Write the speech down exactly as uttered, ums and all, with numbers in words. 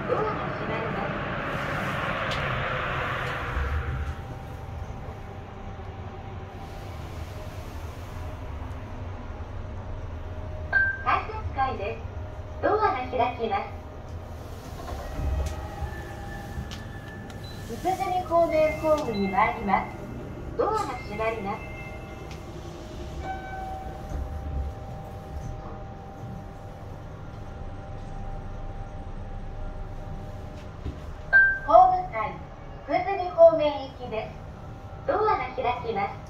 ドアが閉まります。改札階です。ドアが開きます。福住方面ホームに参ります。ドアが閉まります。ホーム階、福住方面行きです。ドアが開きます。